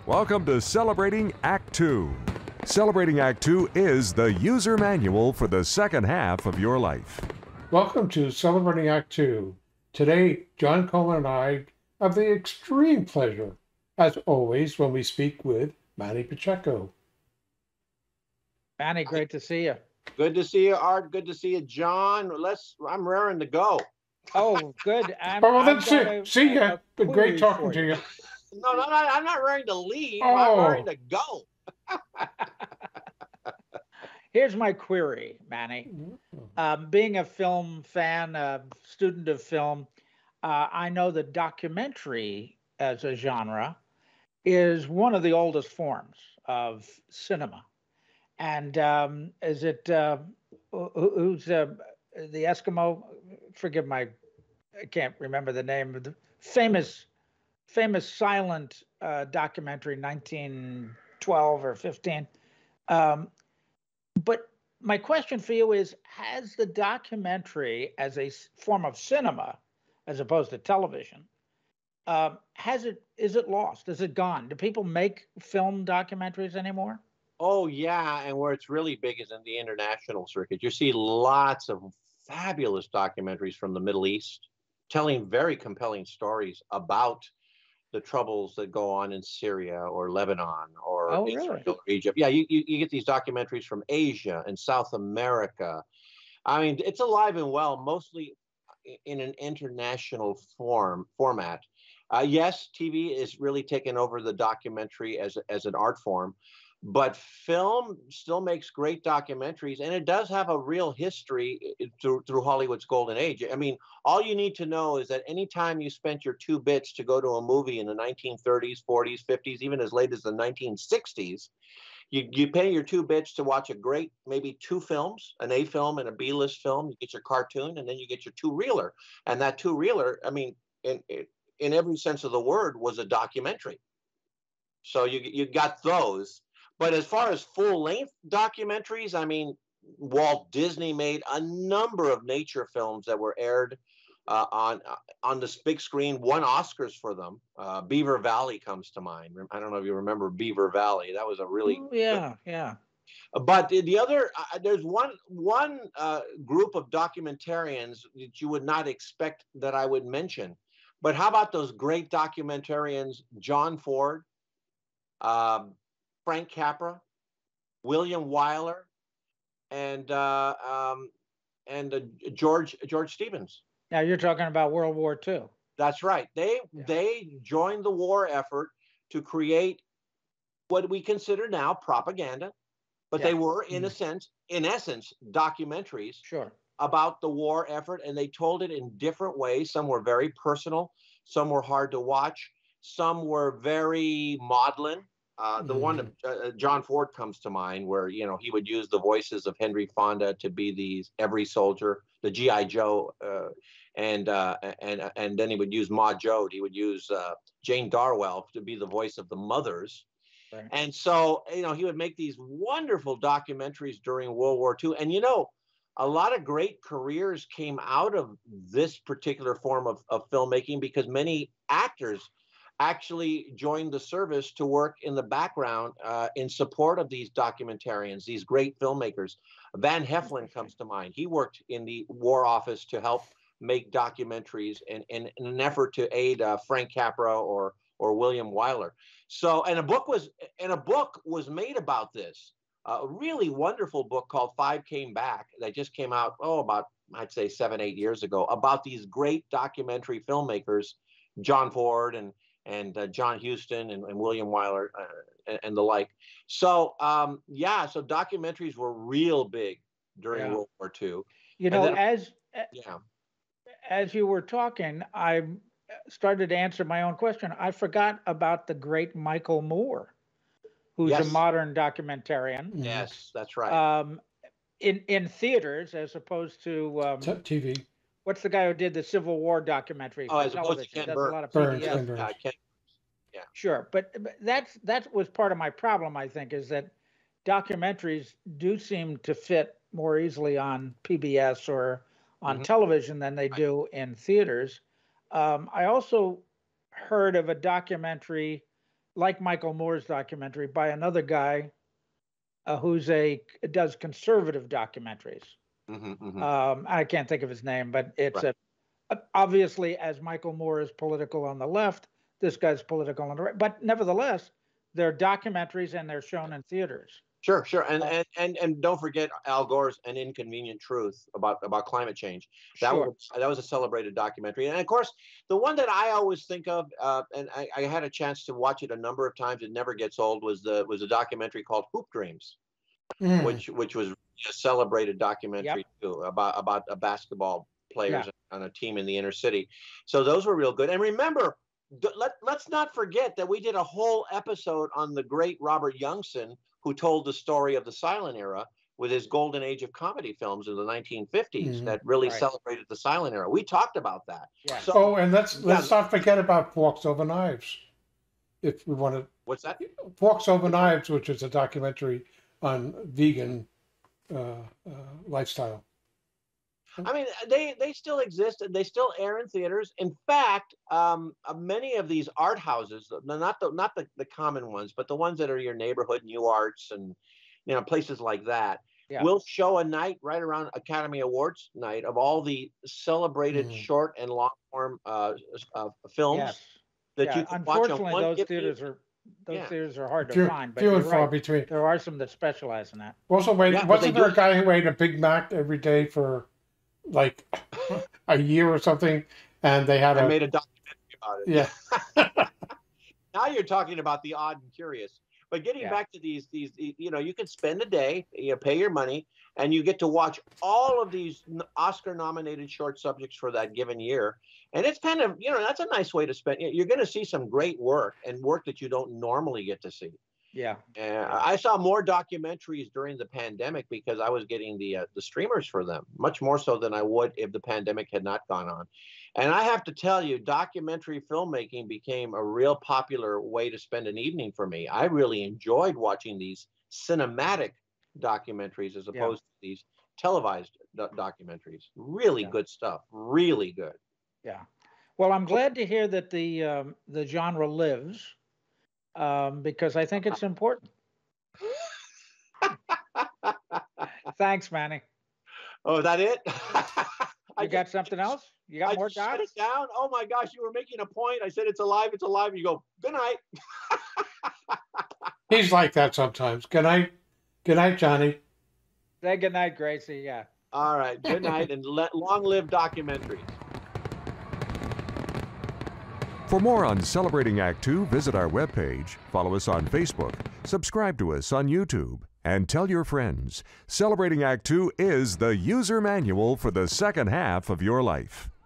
Welcome to Celebrating Act Two. Celebrating Act Two is the user manual for the second half of your life. Welcome to Celebrating Act Two. Today, John Coleman and I have the extreme pleasure, as always, when we speak with Manny Pacheco. Manny, great to see you. Good to see you, Art. Good to see you, John. I'm raring to go. Oh, good. See ya. Been great talking to you. No, I'm not raring to leave. Oh. I'm raring to go. Here's my query, Manny. Being a film fan, a student of film, I know that documentary as a genre is one of the oldest forms of cinema. And is it, who's the Eskimo? Forgive I can't remember the name of the famous silent documentary, 1912 or 15. But my question for you is, has the documentary as a form of cinema, as opposed to television, is it lost? Is it gone? Do people make film documentaries anymore? Oh, yeah. And where it's really big is in the international circuit. You see lots of fabulous documentaries from the Middle East telling very compelling stories about the troubles that go on in Syria or Lebanon or Israel or Egypt. Yeah, you get these documentaries from Asia and South America. I mean, it's alive and well, mostly in an international format. Yes, TV is really taking over the documentary as an art form, but film still makes great documentaries, and it does have a real history through Hollywood's golden age. I mean, all you need to know is that anytime you spent your 2 bits to go to a movie in the 1930s, 40s, 50s, even as late as the 1960s, you pay your 2 bits to watch a great, maybe 2 films, an A film and a B-list film. You get your cartoon, and then you get your 2-reeler. And that 2-reeler, I mean, in every sense of the word, was a documentary. So you got those. But as far as full-length documentaries, I mean, Walt Disney made a number of nature films that were aired on this big screen, won Oscars for them. Beaver Valley comes to mind. I don't know if you remember Beaver Valley. That was a really yeah. But the other, there's one group of documentarians that you would not expect that I would mention. But how about those great documentarians, John Ford, Frank Capra, William Wyler, and George Stevens. Now you're talking about World War II. That's right. They joined the war effort to create what we consider now propaganda, but they were in essence documentaries about the war effort, and they told it in different ways. Some were very personal, some were hard to watch, some were very maudlin. The one of John Ford comes to mind, where he would use the voices of Henry Fonda to be every soldier, the GI Joe, and then he would use Ma Jode. He would use Jane Darwell to be the voice of the mothers, and so he would make these wonderful documentaries during World War II. And a lot of great careers came out of this particular form of filmmaking, because many actors actually joined the service to work in the background in support of these documentarians, these great filmmakers. Van Heflin comes to mind. He worked in the War Office to help make documentaries in an effort to aid Frank Capra or William Wyler. So, and a book was made about this. A really wonderful book called Five Came Back that just came out, about, I'd say 7-8 years ago, about these great documentary filmmakers, John Ford and John Huston and William Wyler and the like. So, so documentaries were real big during World War II. As you were talking, I started to answer my own question. I forgot about the great Michael Moore, who's a modern documentarian. Yes, that's right. In theaters as opposed to TV. What's the guy who did the Civil War documentary for television? Does a lot of PBS. Yeah. Sure, but that was part of my problem, I think, is that documentaries do seem to fit more easily on PBS or on television than they do in theaters. I also heard of a documentary like Michael Moore's documentary, by another guy does conservative documentaries. I can't think of his name, but it's obviously, as Michael Moore is political on the left, this guy's political on the right. But nevertheless, they're documentaries and they're shown in theaters. Sure. And don't forget Al Gore's An Inconvenient Truth about climate change. That was a celebrated documentary. And of course, the one that I always think of, and I had a chance to watch it a number of times, it never gets old, was a documentary called Hoop Dreams, which was a celebrated documentary too, about a basketball players on a team in the inner city. So those were real good. And remember, let's not forget that we did a whole episode on the great Robert Youngson, who told the story of the silent era with his golden age of comedy films in the 1950s that really celebrated the silent era. We talked about that. So, and let's not forget about Forks Over Knives, if we want to. What's that? Forks Over Knives, which is a documentary on vegan lifestyle. I mean, they still exist and they still air in theaters. In fact, many of these art houses, not the common ones, but the ones that are your neighborhood New Arts and places like that, will show a night right around Academy Awards night of all the celebrated short and long form films that you can watch on one. Unfortunately, those theaters are hard to find, but few and far between. There are some that specialize in that. Also, wasn't there a guy who ate a Big Mac every day for like a year or something, and they made a documentary about it. Now you're talking about the odd and curious. But getting back to these, you can spend a day, pay your money, and you get to watch all of these Oscar-nominated short subjects for that given year. And it's kind of, that's a nice way to spend. You're going to see some great work and work that you don't normally get to see. I saw more documentaries during the pandemic because I was getting the streamers for them, much more so than I would if the pandemic had not gone on. And I have to tell you, documentary filmmaking became a real popular way to spend an evening for me. I really enjoyed watching these cinematic documentaries as opposed to these televised documentaries. Really good stuff. Really good. Yeah. Well, I'm glad to hear that the genre lives. Because I think it's important. Thanks, Manny. Oh, is that it? You got something else? You got more docs? Shut it down. Oh my gosh, you were making a point. I said it's alive, it's alive. You go, good night. He's like that sometimes. Good night. Good night, Johnny. Say good night, Gracie. Yeah. All right. Good night, and long live documentaries. For more on Celebrating Act Two, visit our webpage, follow us on Facebook, subscribe to us on YouTube, and tell your friends. Celebrating Act Two is the user manual for the second half of your life.